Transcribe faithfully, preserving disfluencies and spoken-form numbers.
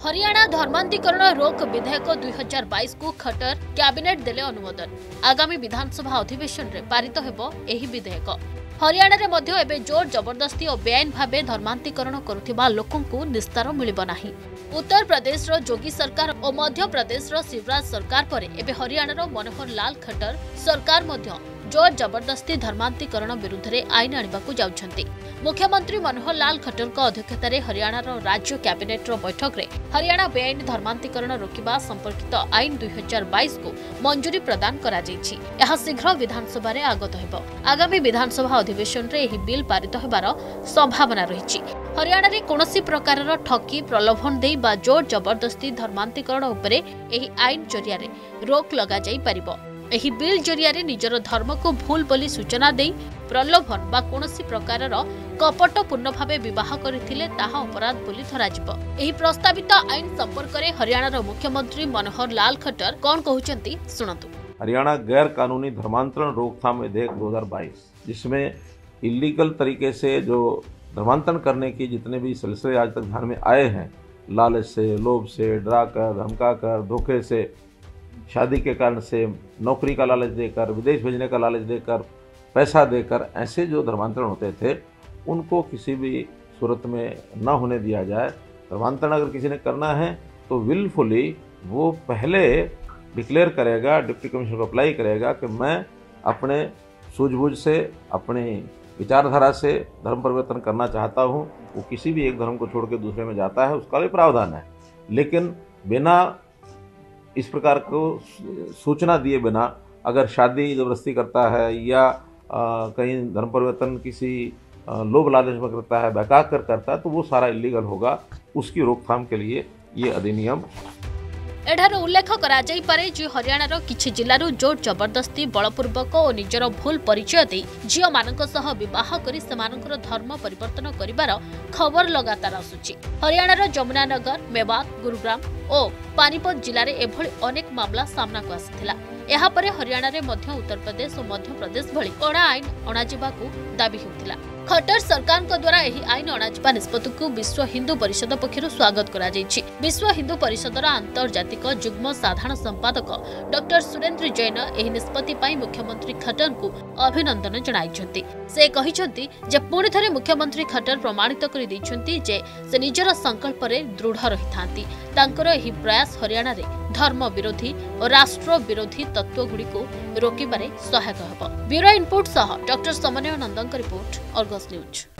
हरियाणा धर्मांतरीकरण रोक विधेयक दुई हजार बाईस को खट्टर कैबिनेट देले अनुमोदन। आगामी विधानसभा अधिवेशन रे पारित हेबो एही विधेयक। हरियाणा रे मध्य एबे जोर जबरदस्ती और बेआईन भावे धर्मांतरीकरण करुथिबा लोकंकु निस्तार मिलिबो नाही। उत्तर प्रदेश रो जोगी सरकार और मध्य प्रदेश रो शिवराज सरकार परे एबे हरियाणा रो मनोहर लाल खट्टर सरकार मध्य जोर जबरदस्ती धर्मांतरीकरण विरुद्ध रे आईन आनिबाकु जाउछंती। मुख्यमंत्री मनोहर लाल खट्टर को अध्यक्षतार हरियाणा राज्य कैबिनेट बैठक में हरियाणा बेआईन धर्मांतरीकरण रोकवा संपर्कित आईन दुई हजार बाईस को मंजूरी प्रदान करा जायछि। यह शीघ्र विधानसभा रे आगत हेबो। आगामी विधानसभा अधिवेशन रे एही बिल पारित हेबार संभावना रहिछि। हरियाणा रे कोनोसी प्रकारर ठकी प्रलोभन देई बा जोर जबरदस्ती धर्मांतरीकरण उपरे एही आईन जरिया रे रोक लगा जाई परिबो। एही बिल जरिया रे निजर धर्म को भूल बोली सूचना देई प्रलोभन बा कोनोसी प्रकारर कपटपूर्ण भावे विवाह करथिले ताहा अपराध बोली धराजिबो। एही प्रस्तावित आईन संपर्क रे हरियाणा मुख्यमंत्री मनोहर लाल खट्टर कोन कहउचंती सुनतु। हरियाणा गैर कानूनी धर्मांतरण रोकथाम विधेयक दो हजार बाईस, जिसमें इलीगल तरीके से जो धर्मांतरण करने की जितने भी सिलसिले आज तक ध्यान में आए हैं, लालच से, लोभ से, डरा कर, धमका कर, धोखे से, शादी के कारण से, नौकरी का लालच देकर, विदेश भेजने का लालच देकर, पैसा देकर, ऐसे जो धर्मांतरण होते थे उनको किसी भी सूरत में न होने दिया जाए। धर्मांतरण अगर किसी ने करना है तो विलफुली वो पहले डिक्लेयर करेगा, डिप्टी कमिश्नर को अप्लाई करेगा कि मैं अपने सूझबूझ से, अपनी विचारधारा से धर्म परिवर्तन करना चाहता हूँ। वो किसी भी एक धर्म को छोड़ के दूसरे में जाता है, उसका भी प्रावधान है, लेकिन बिना इस प्रकार को सूचना दिए बिना अगर शादी जबरदस्ती करता है या आ, कहीं धर्म परिवर्तन किसी लोभ लालच में करता है, बहका कर करता है, तो वो सारा इलीगल होगा। उसकी रोकथाम के लिए ये अधिनियम एठार उल्लेख करा जाई पारे जे हरियाणा किछि जिल्लारू जोर जबरदस्ती बलपूर्वक और निजर भूल परिचय दे झियो मानक सह विवाह करी सेमानकर धर्म परिवर्तन करिवार खबर लगातार आसुछि। हरियाणा जमुनानगर, मेवात, गुरुग्राम और पानीपत जिले में एभली अनेक मामला सामना को आसिथिला। एहा परे हरियाणा रे मध्य उत्तर प्रदेश और मध्य प्रदेश भली कड़ा आईन अणाजिबाकू दाबी होतिला। खट्टर सरकार द्वारा एही आईन अणाजिबा निष्पत्ति को विश्व हिंदू परिषद पक्षरु स्वागत करा जायछि। विश्व हिंदू परिषदर आंतर्जातिक जुग्म साधारण संपादक डॉक्टर सुरेंद्र जैन एही निष्पत्ति पई मुख्यमंत्री खट्टर को अभिनंदन जणाइछन्ति। से कहिछन्ति जे पुणी थरे मुख्यमंत्री खट्टर प्रमाणित करि दैछन्ति जे से निजर संकल्प रे दृढ़ रहिथांती। तांकर एही प्रयास हरियाणा रे धर्म विरोधी और राष्ट्र विरोधी तत्व गुड़ी को रोकबारे सहायक हेब। ब्यूरो इनपुट सह डॉक्टर समन्वय नंदन रिपोर्ट, अर्गस न्यूज।